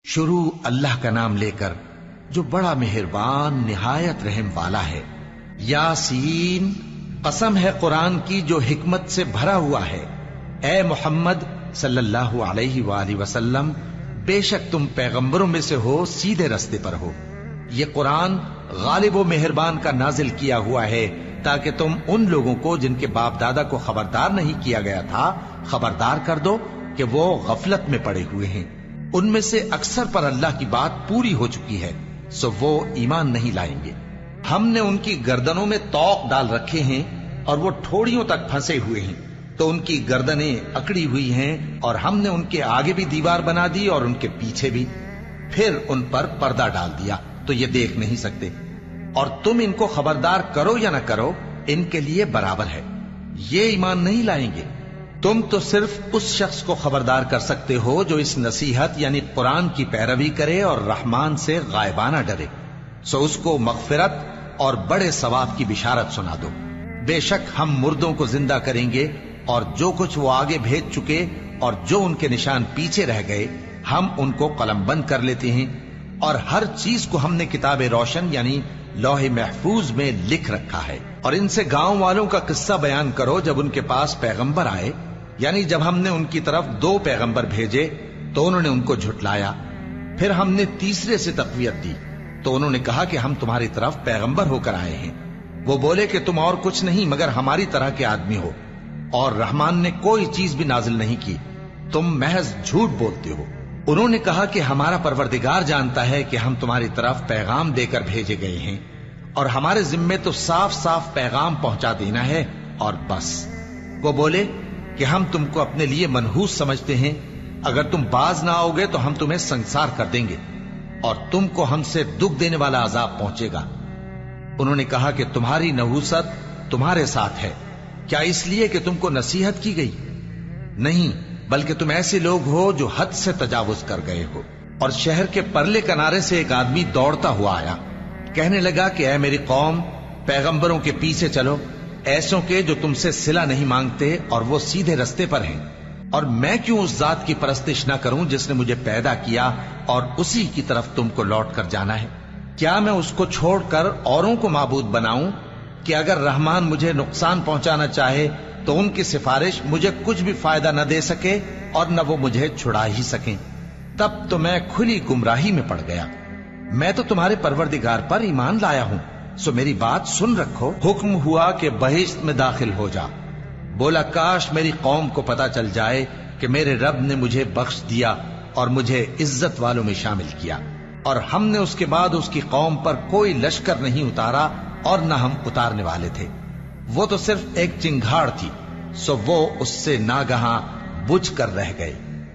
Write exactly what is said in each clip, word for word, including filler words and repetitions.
شروع اللہ کا نام لے کر جو بڑا مہربان نہایت رحم والا ہے۔ یاسین، قسم ہے قرآن کی جو حکمت سے بھرا ہوا ہے۔ اے محمد صلی اللہ علیہ وآلہ وسلم، بے شک تم پیغمبروں میں سے ہو، سیدھے رستے پر ہو۔ یہ قرآن غالب و مہربان کا نازل کیا ہوا ہے تاکہ تم ان لوگوں کو جن کے باپ دادا کو خبردار نہیں کیا گیا تھا خبردار کر دو کہ وہ غفلت میں پڑے ہوئے ہیں۔ ان میں سے اکثر پر اللہ کی بات پوری ہو چکی ہے، سو وہ ایمان نہیں لائیں گے۔ ہم نے ان کی گردنوں میں طوق ڈال رکھے ہیں اور وہ ٹھوڑیوں تک پھنسے ہوئے ہیں، تو ان کی گردنیں اکڑی ہوئی ہیں، اور ہم نے ان کے آگے بھی دیوار بنا دی اور ان کے پیچھے بھی، پھر ان پر پردہ ڈال دیا تو یہ دیکھ نہیں سکتے۔ اور تم ان کو خبردار کرو یا نہ کرو، ان کے لیے برابر ہے، یہ ایمان نہیں لائیں گے۔ تم تو صرف اس شخص کو خبردار کر سکتے ہو جو اس نصیحت یعنی قرآن کی پیروی کرے اور رحمان سے غائبانہ ڈرے، سو اس کو مغفرت اور بڑے ثواب کی بشارت سنا دو۔ بے شک ہم مردوں کو زندہ کریں گے، اور جو کچھ وہ آگے بھیج چکے اور جو ان کے نشان پیچھے رہ گئے ہم ان کو قلم بند کر لیتے ہیں، اور ہر چیز کو ہم نے کتاب روشن یعنی لوح محفوظ میں لکھ رکھا ہے۔ اور ان سے گاؤں والوں کا قصہ بیان کرو جب ان کے پاس پیغمبر آئے، یعنی جب ہم نے ان کی طرف دو پیغمبر بھیجے تو انہوں نے ان کو جھٹلایا، پھر ہم نے تیسرے سے تقویت دی تو انہوں نے کہا کہ ہم تمہاری طرف پیغمبر ہو کر آئے ہیں۔ وہ بولے کہ تم اور کچھ نہیں مگر ہماری طرح کے آدمی ہو، اور رحمان نے کوئی چیز بھی نازل نہیں کی، تم محض جھوٹ بولتے ہو۔ انہوں نے کہا کہ ہمارا پروردگار جانتا ہے کہ ہم تمہاری طرف پیغام دے کر بھیجے گئے ہیں، اور ہمارے ذمے تو صاف صاف پیغام پہنچا دینا ہے اور بس۔ وہ بولے کہ ہم تم کو اپنے لیے منحوس سمجھتے ہیں، اگر تم باز نہ آؤ گے تو ہم تمہیں سنسار کر دیں گے اور تم کو ہم سے دکھ دینے والا عذاب پہنچے گا۔ انہوں نے کہا کہ تمہاری نحوست تمہارے ساتھ ہے، کیا اس لیے کہ تم کو نصیحت کی گئی؟ نہیں، بلکہ تم ایسے لوگ ہو جو حد سے تجاوز کر گئے ہو۔ اور شہر کے پرلے کنارے سے ایک آدمی دوڑتا ہوا آیا، کہنے لگا کہ اے میری قوم، پیغمبروں کے پیچھے چلو، ایسوں کے جو تم سے صلہ نہیں مانگتے اور وہ سیدھے رستے پر ہیں۔ اور میں کیوں اس ذات کی پرستش نہ کروں جس نے مجھے پیدا کیا اور اسی کی طرف تم کو لوٹ کر جانا ہے؟ کیا میں اس کو چھوڑ کر اوروں کو معبود بناؤں کہ اگر رحمان مجھے نقصان پہنچانا چاہے تو ان کی سفارش مجھے کچھ بھی فائدہ نہ دے سکے اور نہ وہ مجھے چھڑا ہی سکیں؟ تب تو میں کھلی گمراہی میں پڑ گیا۔ میں تو تمہارے پروردگار پر ایمان لایا ہوں، سو میری بات سن رکھو۔ حکم ہوا کہ بہشت میں داخل ہو جا۔ بولا کاش میری قوم کو پتا چل جائے کہ میرے رب نے مجھے بخش دیا اور مجھے عزت والوں میں شامل کیا، اور ہم نے اس کے بعد اس کی قوم پر کوئی لشکر نہیں اتارا اور نہ ہم اتارنے والے تھے۔ وہ تو صرف ایک چنگھاڑ تھی، سو وہ اس سے ناگہاں بجھ کر رہ گئے۔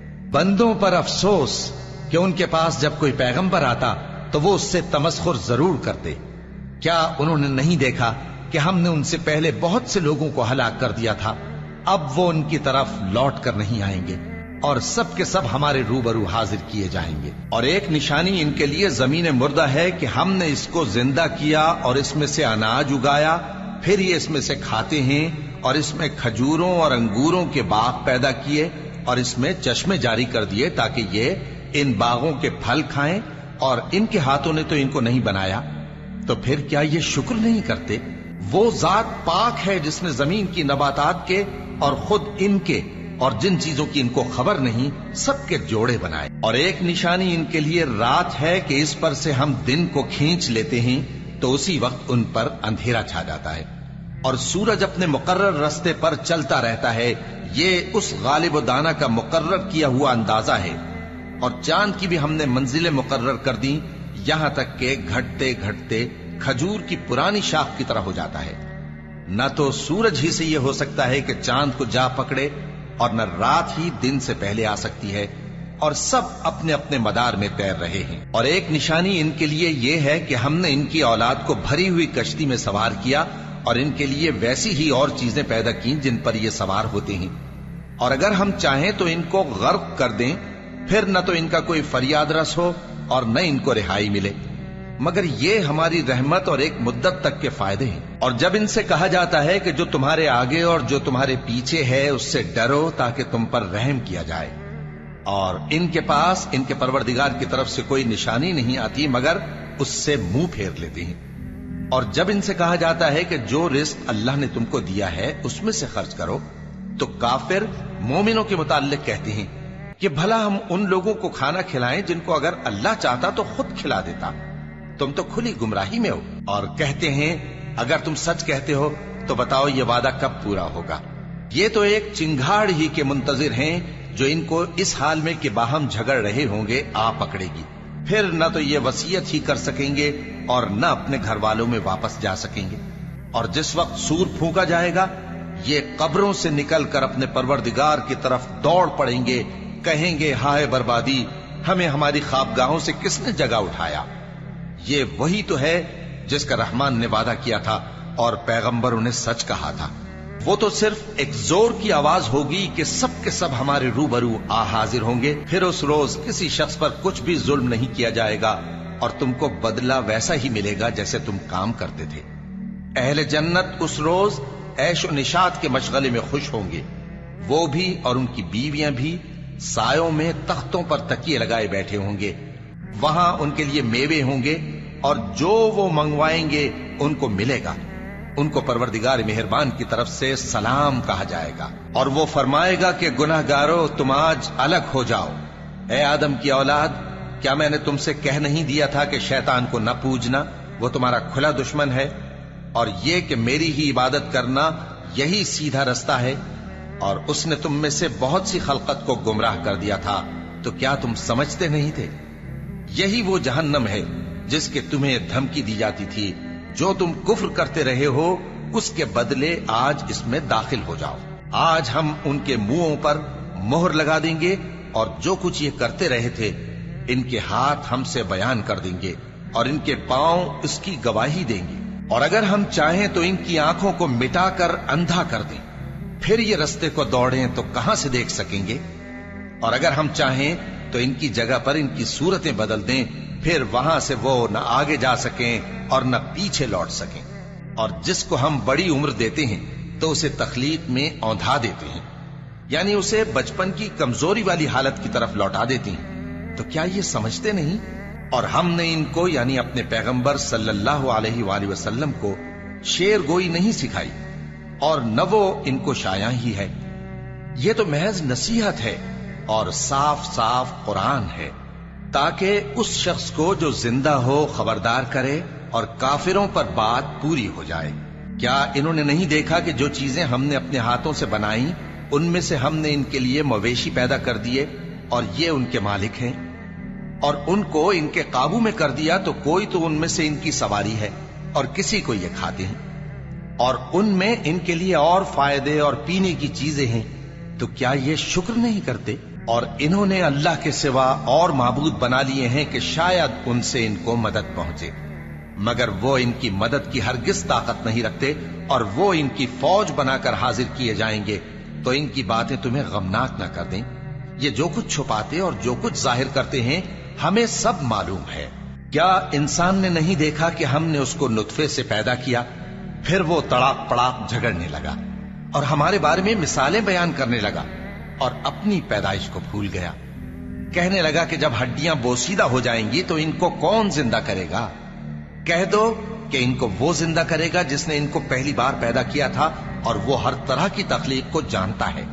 بندوں پر افسوس کہ ان کے پاس جب کوئی پیغمبر آتا تو وہ اس سے تمسخر ضرور کرتے۔ کیا انہوں نے نہیں دیکھا کہ ہم نے ان سے پہلے بہت سے لوگوں کو ہلاک کر دیا تھا؟ اب وہ ان کی طرف لوٹ کر نہیں آئیں گے، اور سب کے سب ہمارے روبرو حاضر کیے جائیں گے۔ اور ایک نشانی ان کے لیے زمین مردہ ہے کہ ہم نے اس کو زندہ کیا اور اس میں سے اناج اگایا، پھر یہ اس میں سے کھاتے ہیں، اور اس میں کھجوروں اور انگوروں کے باغ پیدا کیے اور اس میں چشمے جاری کر دیے تاکہ یہ ان باغوں کے پھل کھائیں، اور ان کے ہاتھوں نے تو ان کو نہیں بنایا، تو پھر کیا یہ شکر نہیں کرتے؟ وہ ذات پاک ہے جس نے زمین کی نباتات کے اور خود ان کے اور جن چیزوں کی ان کو خبر نہیں سب کے جوڑے بنائے۔ اور ایک نشانی ان کے لیے رات ہے کہ اس پر سے ہم دن کو کھینچ لیتے ہیں تو اسی وقت ان پر اندھیرا چھا جاتا ہے، اور سورج اپنے مقرر راستے پر چلتا رہتا ہے۔ یہ اس غالب و دانا کا مقرر کیا ہوا اندازہ ہے۔ اور چاند کی بھی ہم نے منزلیں مقرر کر دی، یہاں تک کہ گھٹتے گھٹتے کھجور کی پرانی شاخ کی طرح ہو جاتا ہے۔ نہ تو سورج ہی سے یہ ہو سکتا ہے کہ چاند کو جا پکڑے، اور نہ رات ہی دن سے پہلے آ سکتی ہے، اور سب اپنے اپنے مدار میں تیر رہے ہیں۔ اور ایک نشانی ان کے لیے یہ ہے کہ ہم نے ان کی اولاد کو بھری ہوئی کشتی میں سوار کیا، اور ان کے لیے ویسی ہی اور چیزیں پیدا کی جن پر یہ سوار ہوتے ہیں، اور اگر ہم چاہیں تو ان کو غرق کر دیں، پھر نہ تو ان کا کوئی فریاد رس ہو اور نہ ان کو رہائی ملے، مگر یہ ہماری رحمت اور ایک مدت تک کے فائدے ہیں۔ اور جب ان سے کہا جاتا ہے کہ جو تمہارے آگے اور جو تمہارے پیچھے ہے اس سے ڈرو تاکہ تم پر رحم کیا جائے، اور ان کے پاس ان کے پروردگار کی طرف سے کوئی نشانی نہیں آتی مگر اس سے منہ پھیر لیتے ہیں۔ اور جب ان سے کہا جاتا ہے کہ جو رزق اللہ نے تم کو دیا ہے اس میں سے خرچ کرو، تو کافر مومنوں کے متعلق کہتے ہیں کہ بھلا ہم ان لوگوں کو کھانا کھلائیں جن کو اگر اللہ چاہتا تو خود کھلا دیتا، تم تو کھلی گمراہی میں ہو۔ اور کہتے ہیں اگر تم سچ کہتے ہو تو بتاؤ یہ وعدہ کب پورا ہوگا؟ یہ تو ایک چنگاڑ ہی کے منتظر ہیں جو ان کو اس حال میں کہ باہم جھگڑ رہے ہوں گے آ پکڑے گی، پھر نہ تو یہ وصیت ہی کر سکیں گے اور نہ اپنے گھر والوں میں واپس جا سکیں گے۔ اور جس وقت سور پھونکا جائے گا یہ قبروں سے نکل کر اپنے پروردگار کی طرف دوڑ پڑیں گے، کہیں گے ہائے بربادی، ہمیں ہماری خوابگاہوں سے کس نے جگہ اٹھایا۔ یہ وہی تو ہے جس کا رحمان نے وعدہ کیا تھا اور پیغمبروں نے سچ کہا تھا۔ وہ تو صرف ایک زور کی آواز ہوگی کہ سب کے سب ہمارے روبرو آ حاضر ہوں گے، پھر اس روز کسی شخص پر کچھ بھی ظلم نہیں کیا جائے گا اور تم کو بدلہ ویسا ہی ملے گا جیسے تم کام کرتے تھے۔ اہل جنت اس روز عیش و نشاط کے مشغلے میں خوش ہوں گے، وہ بھی اور ان کی بیویاں بھی سایوں میں تختوں پر تکیے لگائے بیٹھے ہوں گے، وہاں ان کے لیے میوے ہوں گے اور جو وہ منگوائیں گے ان کو ملے گا۔ ان کو پروردگار مہربان کی طرف سے سلام کہا جائے گا اور وہ فرمائے گا کہ گناہ گارو تم آج الگ ہو جاؤ۔ اے آدم کی اولاد، کیا میں نے تم سے کہہ نہیں دیا تھا کہ شیطان کو نہ پوجنا، وہ تمہارا کھلا دشمن ہے، اور یہ کہ میری ہی عبادت کرنا یہی سیدھا رستہ ہے، اور اس نے تم میں سے بہت سی خلقت کو گمراہ کر دیا تھا، تو کیا تم سمجھتے نہیں تھے؟ یہی وہ جہنم ہے جس کے تمہیں دھمکی دی جاتی تھی، جو تم کفر کرتے رہے ہو اس کے بدلے آج اس میں داخل ہو جاؤ۔ آج ہم ان کے منہوں پر مہر لگا دیں گے اور جو کچھ یہ کرتے رہے تھے ان کے ہاتھ ہم سے بیان کر دیں گے اور ان کے پاؤں اس کی گواہی دیں گے، اور اگر ہم چاہیں تو ان کی آنکھوں کو مٹا کر اندھا کر دیں، پھر یہ رستے کو دوڑیں تو کہاں سے دیکھ سکیں گے، اور اگر ہم چاہیں تو ان کی جگہ پر ان کی صورتیں بدل دیں، پھر وہاں سے وہ نہ آگے جا سکیں اور نہ پیچھے لوٹ سکیں۔ اور جس کو ہم بڑی عمر دیتے ہیں تو اسے تخلیق میں اوندھا دیتے ہیں، یعنی اسے بچپن کی کمزوری والی حالت کی طرف لوٹا دیتے ہیں، تو کیا یہ سمجھتے نہیں؟ اور ہم نے ان کو یعنی اپنے پیغمبر صلی اللہ علیہ وآلہ وسلم کو شعر گوئی نہیں سکھائی، اور نہ وہ ان کو شایع ہی ہے، یہ تو محض نصیحت ہے اور صاف صاف قرآن ہے، تاکہ اس شخص کو جو زندہ ہو خبردار کرے اور کافروں پر بات پوری ہو جائے۔ کیا انہوں نے نہیں دیکھا کہ جو چیزیں ہم نے اپنے ہاتھوں سے بنائیں ان میں سے ہم نے ان کے لیے مویشی پیدا کر دیے اور یہ ان کے مالک ہیں، اور ان کو ان کے قابو میں کر دیا تو کوئی تو ان میں سے ان کی سواری ہے اور کسی کو یہ کھاتے ہیں، اور ان میں ان کے لیے اور فائدے اور پینے کی چیزیں ہیں، تو کیا یہ شکر نہیں کرتے؟ اور انہوں نے اللہ کے سوا اور معبود بنا لیے ہیں کہ شاید ان سے ان کو مدد پہنچے، مگر وہ ان کی مدد کی ہرگز طاقت نہیں رکھتے، اور وہ ان کی فوج بنا کر حاضر کیے جائیں گے تو ان کی باتیں تمہیں غمناک نہ کر دیں۔ یہ جو کچھ چھپاتے اور جو کچھ ظاہر کرتے ہیں ہمیں سب معلوم ہے۔ کیا انسان نے نہیں دیکھا کہ ہم نے اس کو نطفے سے پیدا کیا، پھر وہ تڑاک پڑاک جھگڑنے لگا اور ہمارے بارے میں مثالیں بیان کرنے لگا اور اپنی پیدائش کو بھول گیا، کہنے لگا کہ جب ہڈیاں بوسیدہ ہو جائیں گی تو ان کو کون زندہ کرے گا؟ کہہ دو کہ ان کو وہ زندہ کرے گا جس نے ان کو پہلی بار پیدا کیا تھا، اور وہ ہر طرح کی تخلیق کو جانتا ہے،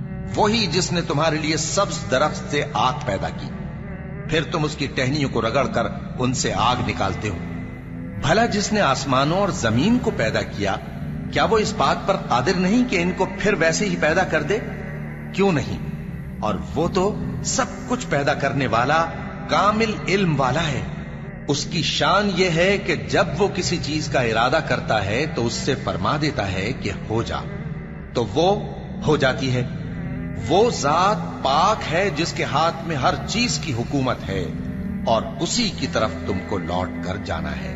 وہی جس نے تمہارے لیے سبز درخت سے آگ پیدا کی، پھر تم اس کی ٹہنیوں کو رگڑ کر ان سے آگ نکالتے ہو۔ بھلا جس نے آسمانوں اور زمین کو پیدا کیا، کیا وہ اس بات پر قادر نہیں کہ ان کو پھر ویسے ہی پیدا کر دے؟ کیوں نہیں؟ اور وہ تو سب کچھ پیدا کرنے والا کامل علم والا ہے۔ اس کی شان یہ ہے کہ جب وہ کسی چیز کا ارادہ کرتا ہے تو اس سے فرما دیتا ہے کہ ہو جا، تو وہ ہو جاتی ہے۔ وہ ذات پاک ہے جس کے ہاتھ میں ہر چیز کی حکومت ہے، اور اسی کی طرف تم کو لوٹ کر جانا ہے۔